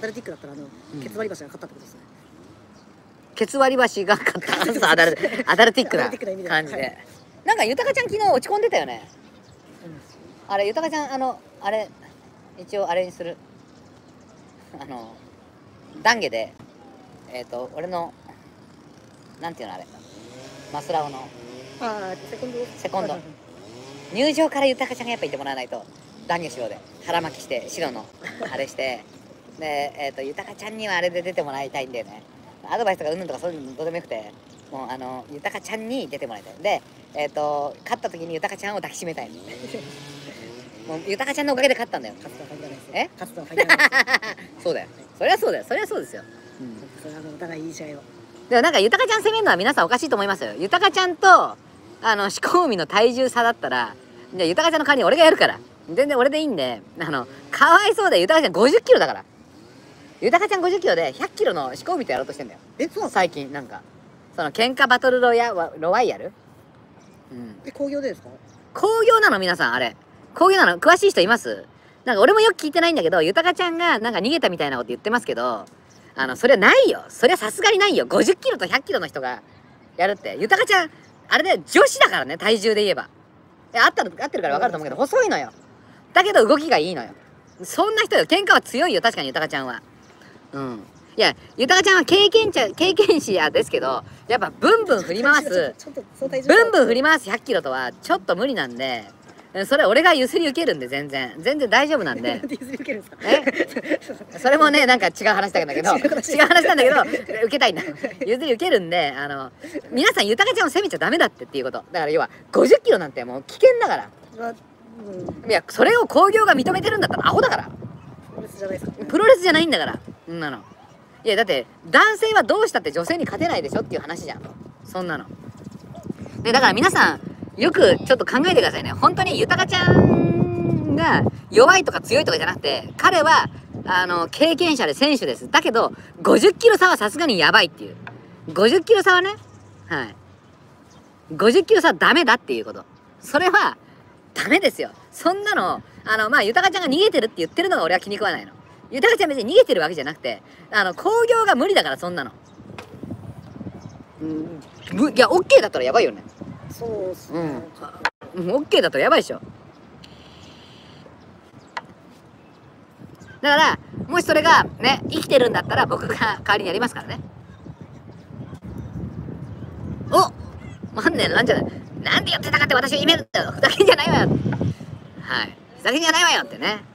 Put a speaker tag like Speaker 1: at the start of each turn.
Speaker 1: ダルティックだったらケツ割り箸が勝ったってことですね。
Speaker 2: ケツ割り箸が勝ったそうアダルティックな感じで、なんかゆたかちゃん昨日落ち込んでたよね。あれゆたかちゃんあれ一応あれにする懺悔で俺のなんていうのあれマスラオのセコンド入場からゆたかちゃんがやっぱいてもらわないと懺悔しようで腹巻きして白のあれしてでゆたかちゃんにはあれで出てもらいたいんだよね。アドバイスとかうんぬんとかそういうのどうでもよくて、もうゆたかちゃんに出てもらいたいで、勝った時にゆたかちゃんを抱きしめたいのもうゆたかちゃんのおかげで勝ったんだよ。勝つとは限らないですよ。勝つとは限らないですそうだよ、そりゃそうだよ、そりゃそうですよ。
Speaker 1: それはお互いいい試合を。
Speaker 2: でもなんかゆたかちゃん攻めるのは皆さんおかしいと思いますよ。ゆたかちゃんとしこうみの体重差だったら、じゃあゆたかちゃんの代わりに俺がやるから全然俺でいいんで、かわいそうだよ。ゆたかちゃん50キロだから。ゆたかちゃん50キロで100キロのしこうみとやろうとしてんだよ。そう最近なんかその喧嘩バトルロワイヤル。
Speaker 1: 興行でですか？
Speaker 2: 興行なの皆さんあれ。興行なの？詳しい人います？なんか俺もよく聞いてないんだけど、ゆたかちゃんがなんか逃げたみたいなこと言ってますけど、それはないよ。それはさすがにないよ。50キロと100キロの人がやるって。ゆたかちゃんあれで女子だからね、体重で言えば。合ってるから分かると思うけど、細いのよ。だけど動きがいいのよ。そんな人よ。喧嘩は強いよ、確かにゆたかちゃんは。いや、ゆたかちゃんは経験者やですけど、やっぱブンブン振り回すブンブン振り回す100キロとはちょっと無理なんで、それ俺が譲り受けるんで全然大丈夫なんで
Speaker 1: 譲り受けるんですか？
Speaker 2: それもねなんか違う話だけど受けたいんだ譲り受けるんで、皆さんゆたかちゃんを責めちゃダメだっていうことだから。要は50キロなんてもう危険だから。いやそれを興行が認めてるんだったらアホだから。プロレスじゃないんだからそんなの。いやだって男性はどうしたって女性に勝てないでしょっていう話じゃんそんなの。でだから皆さんよくちょっと考えてくださいね。本当にゆたかちゃんが弱いとか強いとかじゃなくて、彼は経験者で選手です。だけど50キロ差はさすがにやばいっていう。50キロ差はね、50キロ差はダメだっていうこと。それはダメですよ。そんなのゆたかちゃんが逃げてるって言ってるのが俺は気に食わないの。ゆたかちゃん別に逃げてるわけじゃなくて、興行が無理だからそんなの。いや OK だったらやばいよね。
Speaker 1: そうっすね。
Speaker 2: OK だとやばいでしょ。だからもしそれがね生きてるんだったら僕が代わりにやりますからね。万年なんじゃない、なんでやってたかって私を決めるんだよ、ふざけんじゃないわよ。ふざけんじゃないわよってね。